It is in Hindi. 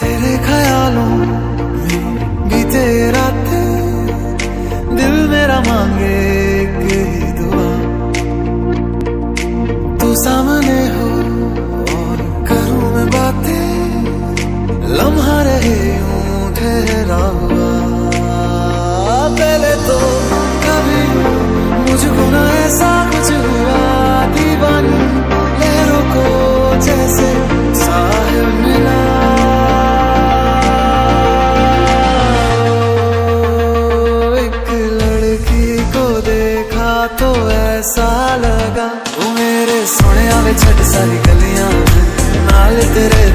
तेरे ख्यालों में बीते रातें, दिल मेरा मांगे कि दुआ, तू सामने हो और करूं मैं बातें, लम्हा रहे यूं ठहरा हुआ। पहले तो कभी मुझको ना ऐसा कुछ हुआ, दीवानी लहरों को जैसे साहिल मिला। एक लड़की को देखा तो ऐसा लगा, वो मेरे सोने आवे छट सारी गलियां नाल तेरे